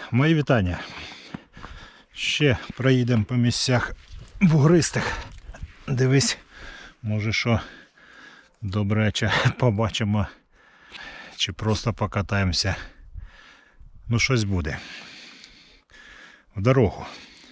Мої вітання. Ще проїдемо по місцях бугристих. Дивись, може що добряче побачимо, чи просто покатаємося. Ну щось буде. В дорогу.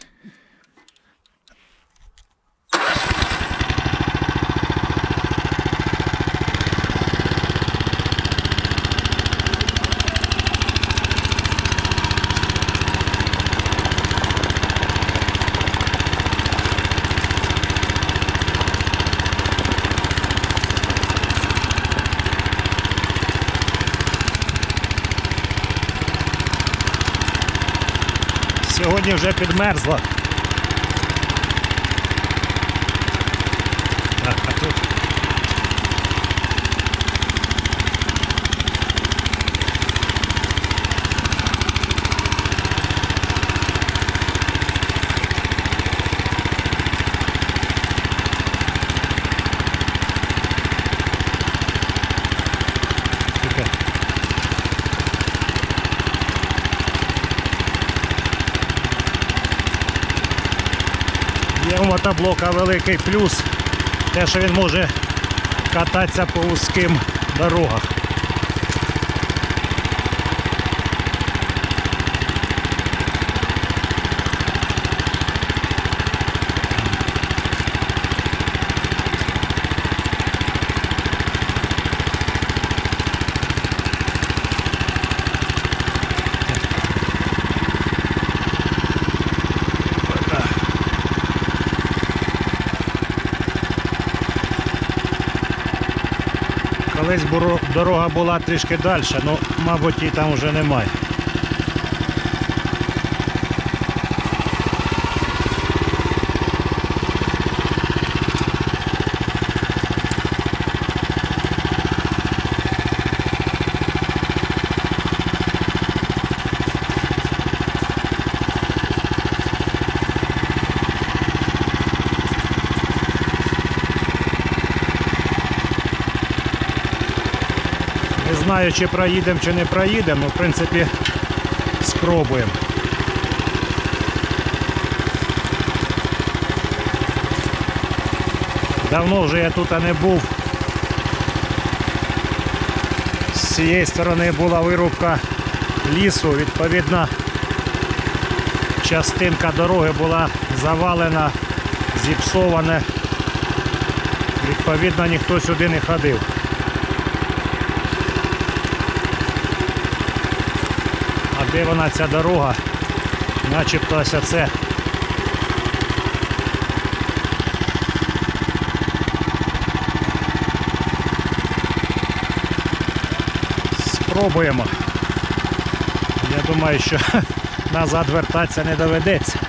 Сьогодні вже підмерзла. Так, а тут є у мотоблока великий плюс, те, що він може кататися по вузьким дорогах. Колись дорога була трішки далі, але, мабуть, її там вже немає. Не знаю, чи проїдемо, чи не проїдемо, але в принципі спробуємо. Давно вже я тут не був. З цієї сторони була вирубка лісу, відповідно, частинка дороги була завалена, зіпсована. Відповідно, ніхто сюди не ходив. А де вона, ця дорога? Начебто ось це. Спробуємо. Я думаю, що назад вертатися не доведеться.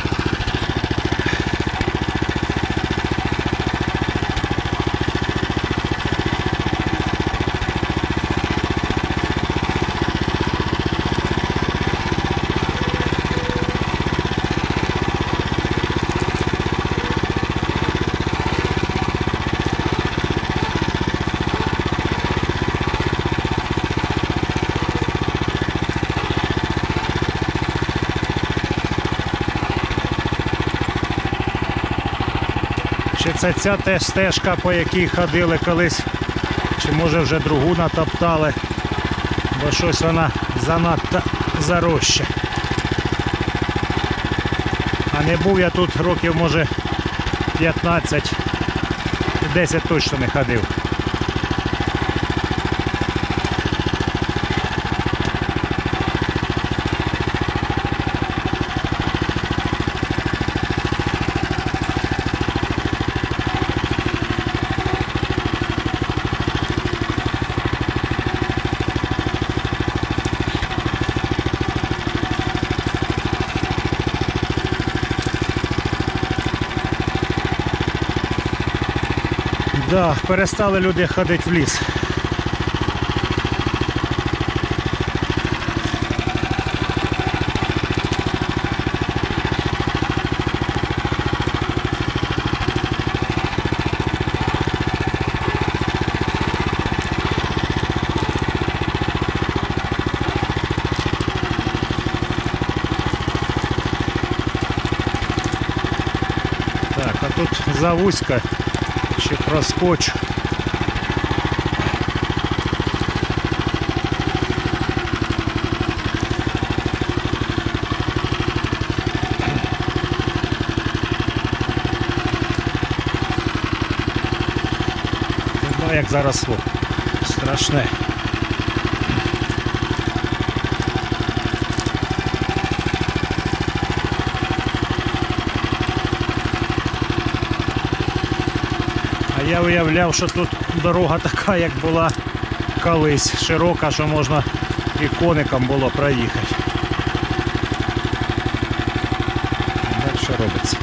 Чи це ця теж стежка, по якій ходили колись, чи може вже другу натоптали, бо щось вона занадто зароща. А не був я тут років, може, 15, 10 точно не ходив. Да, перестали люди ходити в ліс. тут завузька, ще проскочу. Як заросло. Страшне. А я уявляв, що тут дорога така, як була колись, широка, що можна і коникам було проїхати. Так що робиться?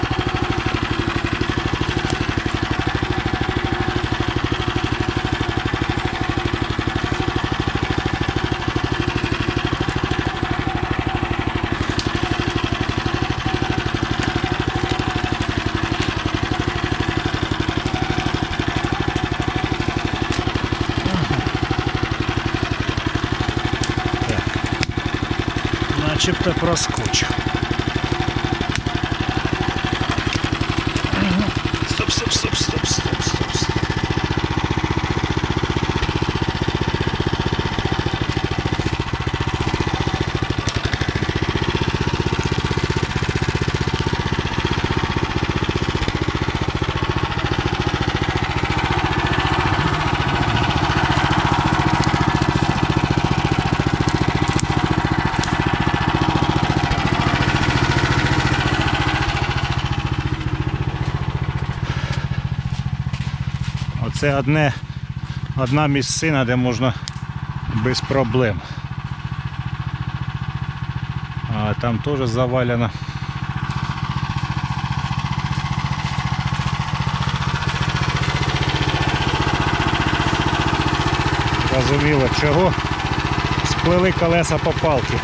Начебто проскочив. Стоп. Оце одна місцина, де можна без проблем. А там теж завалено. Розуміло, чого сплили колеса по палки.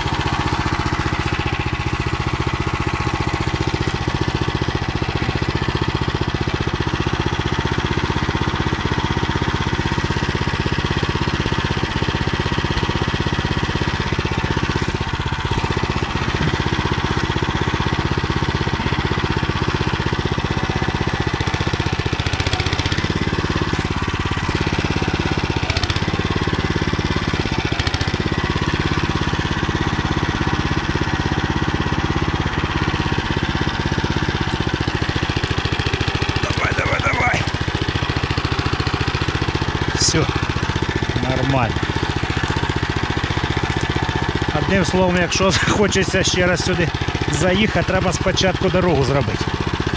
Все нормально. Одним словом, якщо хочеться ще раз сюди заїхати, треба спочатку дорогу зробити.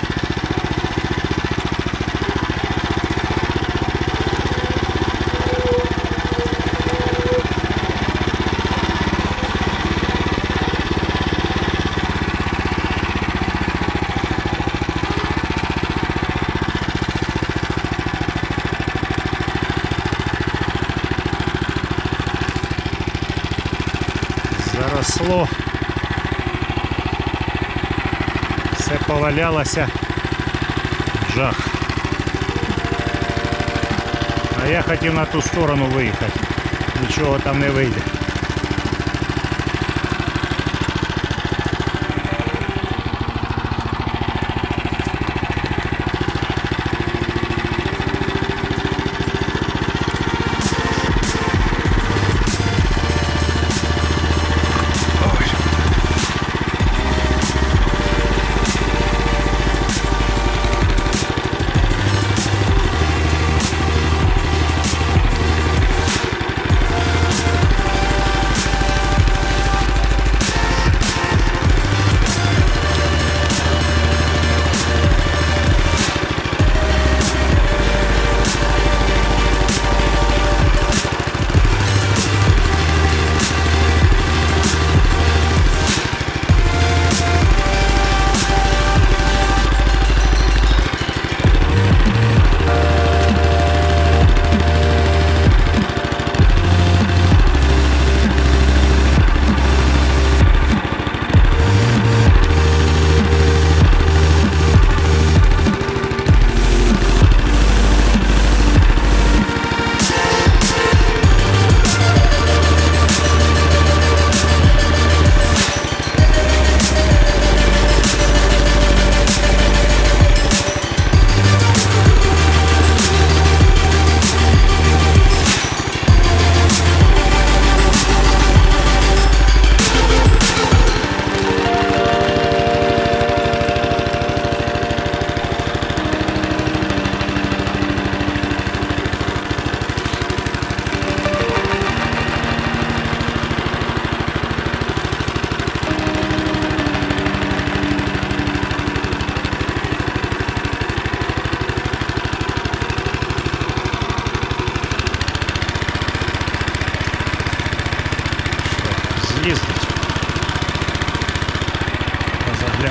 Заросло, все повалялося, жах. А я хотів на ту сторону виїхати, нічого там не вийде.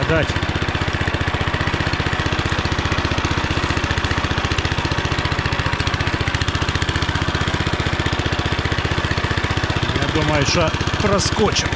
дати. Я думаю, що проскочимо.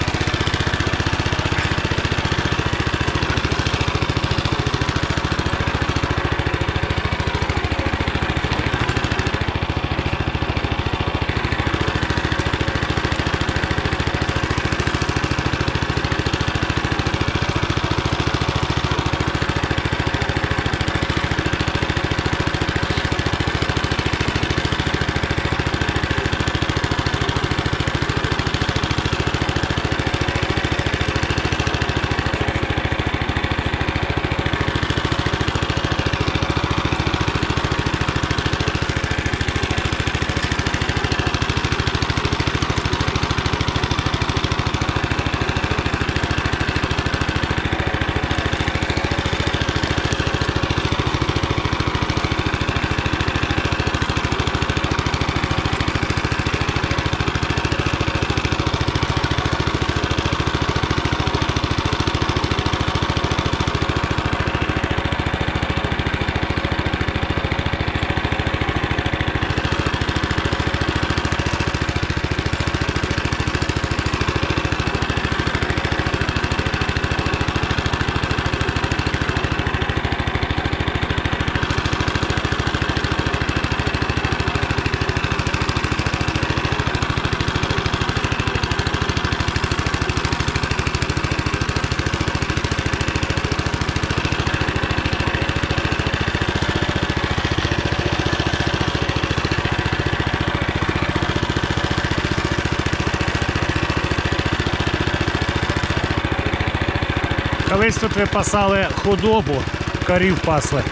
Колись тут випасали худобу, корів пасли.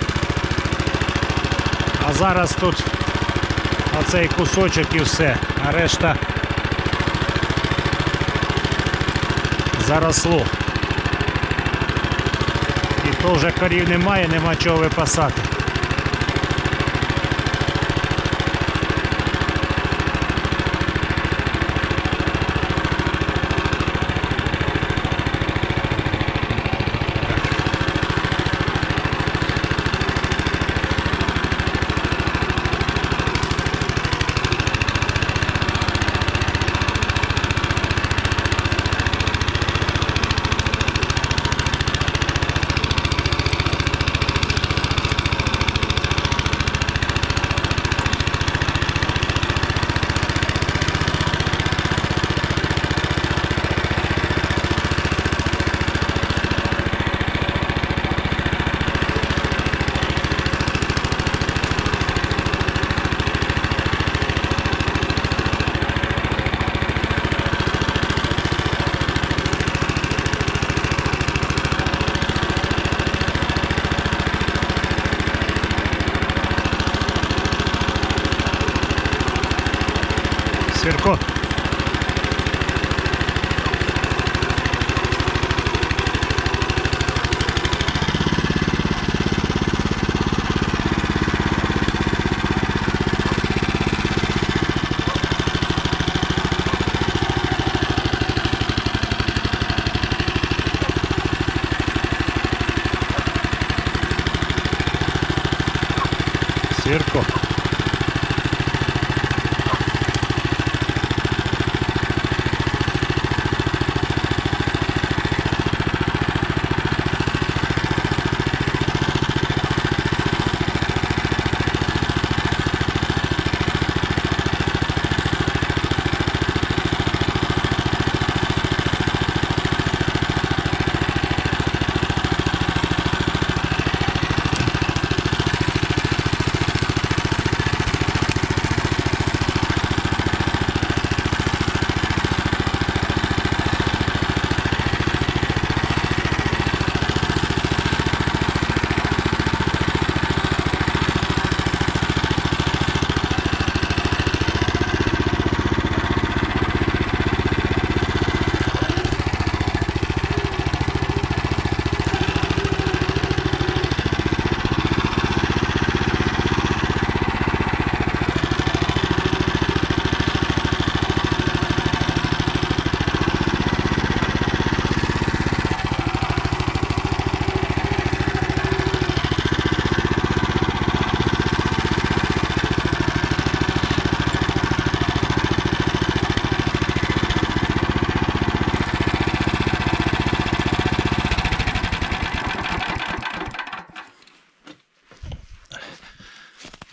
А зараз тут оцей кусочок і все, а решта заросло. І то вже корів немає, нема чого випасати. Сірко. Сірко.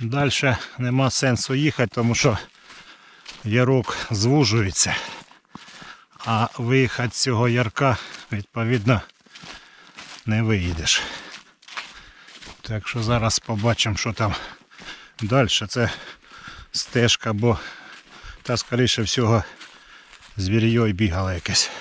Далі нема сенсу їхати, тому що ярок звужується. А виїхати з цього ярка, відповідно, не виїдеш. Так що зараз побачимо, що там далі. Це стежка, бо та, скоріше всього, звір'йой бігало якесь.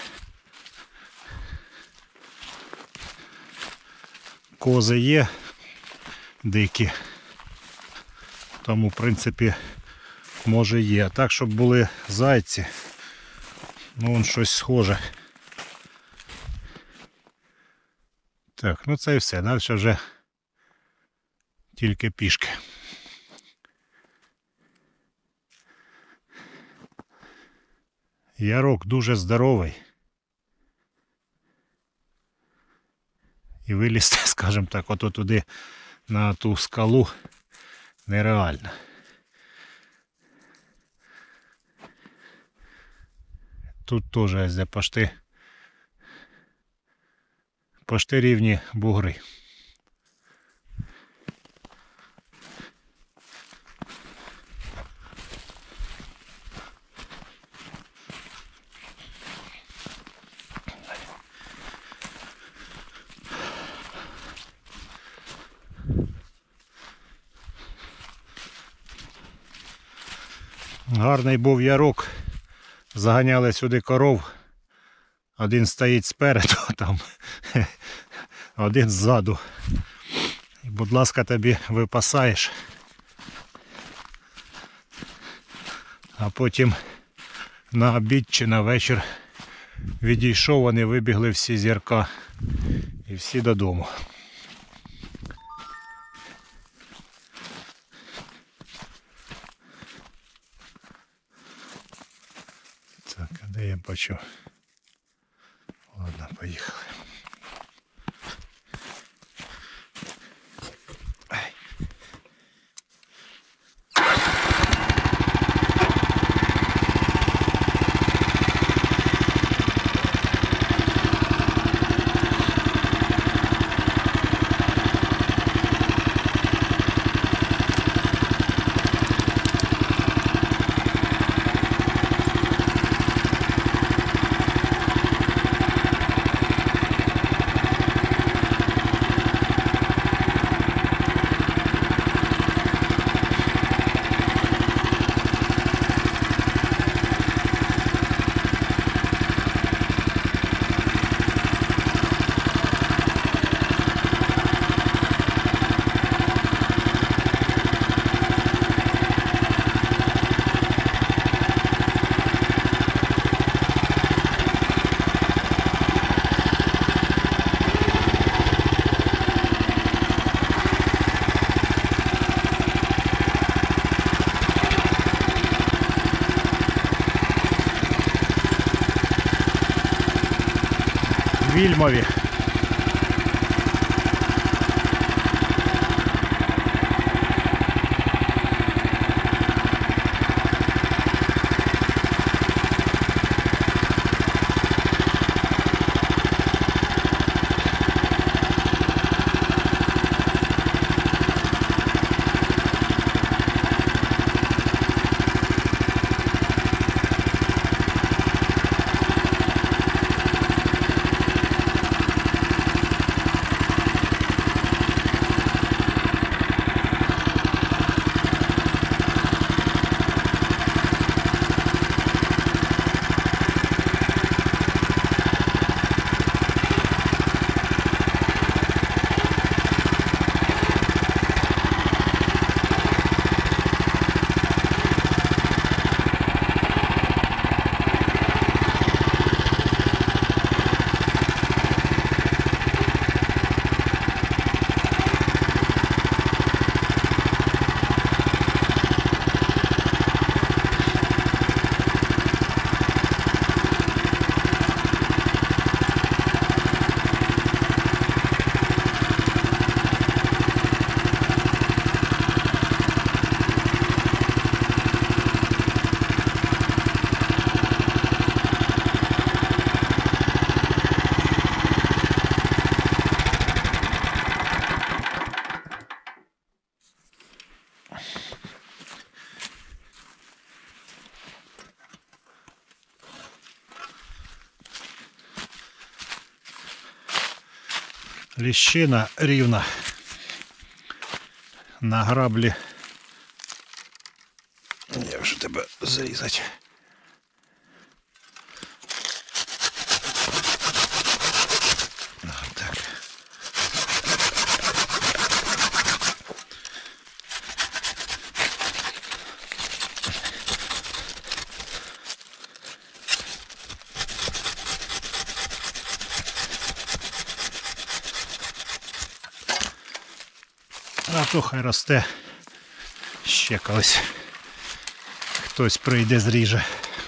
Кози є дикі. Тому, в принципі, може є. А так, щоб були зайці, ну, вон щось схоже. Так, ну це і все. Далі вже тільки пішки. Ярок дуже здоровий. І вилізти, скажімо так, ото туди на ту скалу нереально. Тут теж ось де пошти рівні бугри. Гарний був ярок. Заганяли сюди коров. Один стоїть спереду, там, один ззаду. І, будь ласка, тобі випасаєш. А потім на обід чи на вечір відійшов, вони вибігли всі з ярка і всі додому. Так, а де я бачу? Ладно, поїхали. Вільмові. Ліщина рівна. На граблі. Я вже тебе зрізати. Так. А то хай росте. Ще колись хтось прийде, зріже.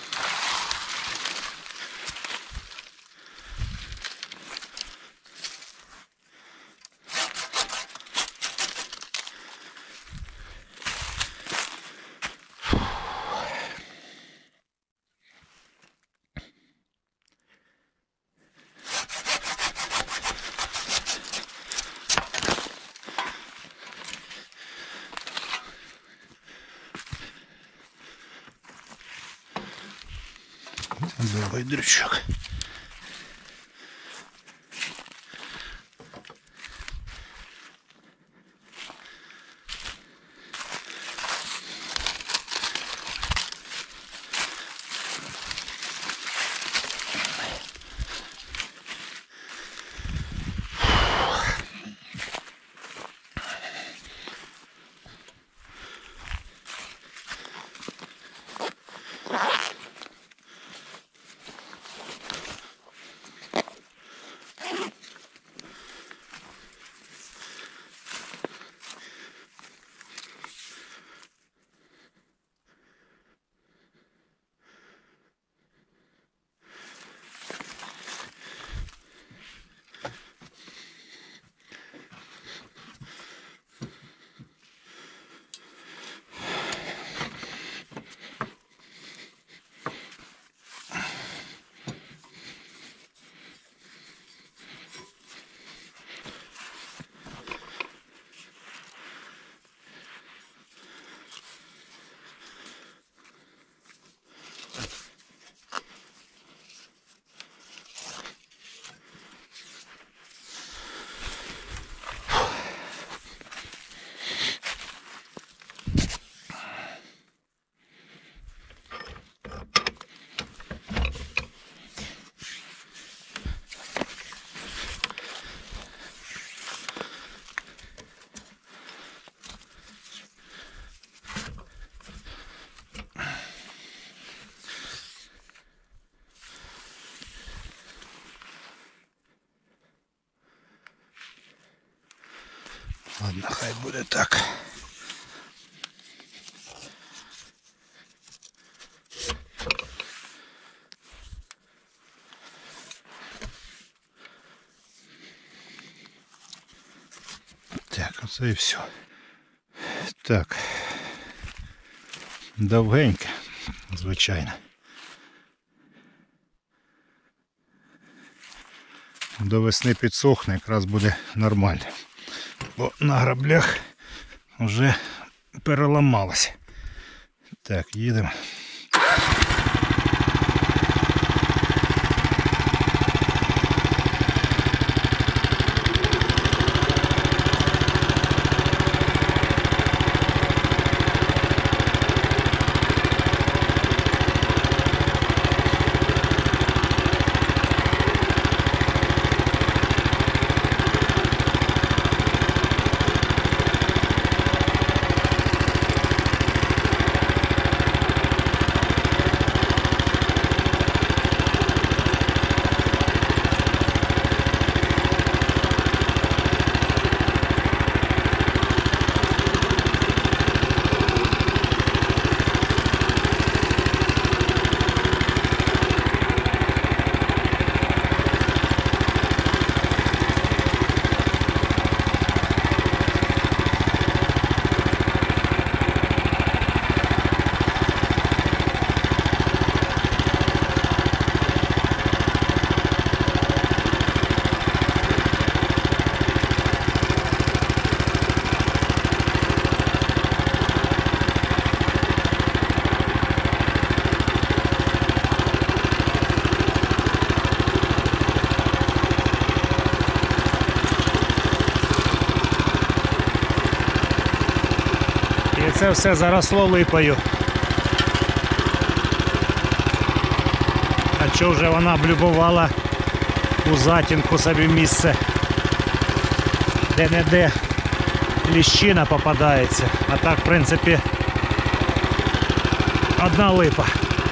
Довгий дрючок. Ладно, хай буде так. Так, оце і все. Так. Довгеньке, звичайно. До весни підсохне, якраз буде нормально. Бо на граблях вже переламалося. Так, їдемо. це все заросло липою. А що вже вона облюбувала у затінку собі місце, де-не-де ліщина попадається. А так, в принципі, одна липа.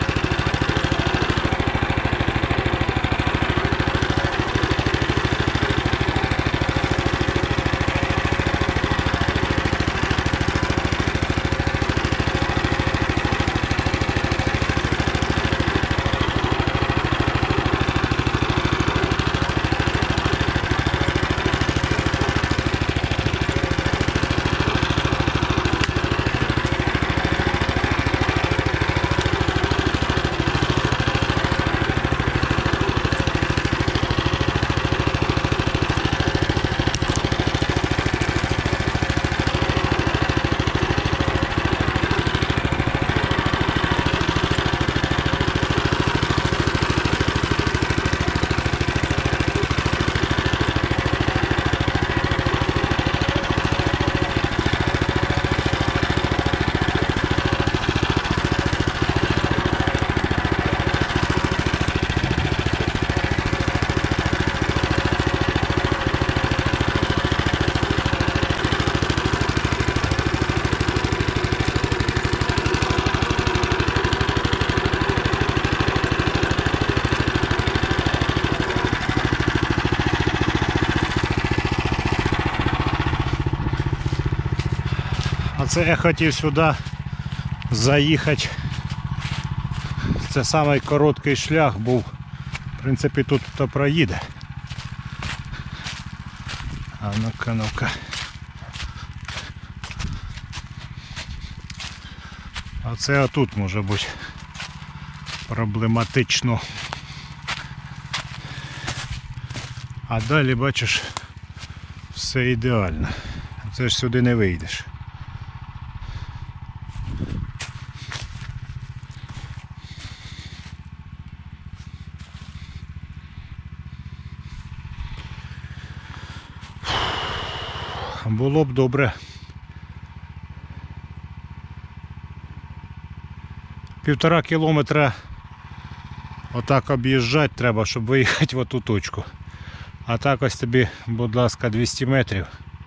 Це я хотів сюди заїхати. Це самий короткий шлях був. В принципі, тут хто проїде. А ну-ка, ну-ка. А це отут може бути проблематично. А далі, бачиш, все ідеально. Це ж сюди не вийдеш. Було б добре. 1,5 кілометра отак об'їжджати треба, щоб виїхати в оту точку. А так ось тобі, будь ласка, 200 метрів.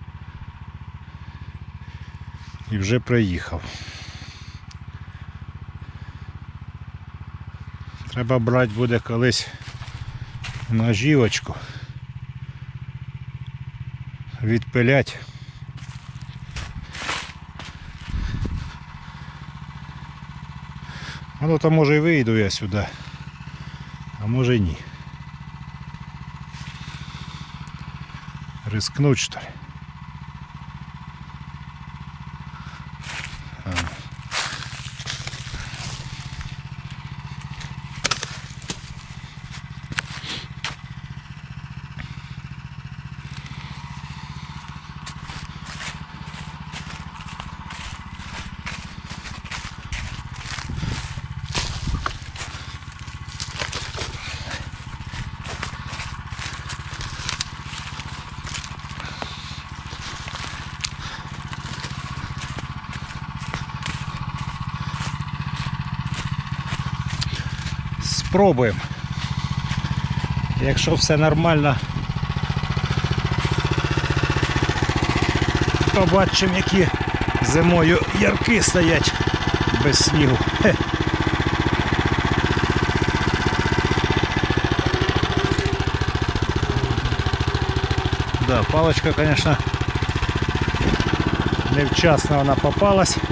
І вже приїхав. Треба брати буде колись ножівочку. Відпилять. Ну то може і вийду я сюди, а може і ні. Рискнуть, що ли? Спробуємо. Якщо все нормально, побачимо, які зимою ярки стоять без снігу. Да, палочка, конечно, невчасно вона попалась.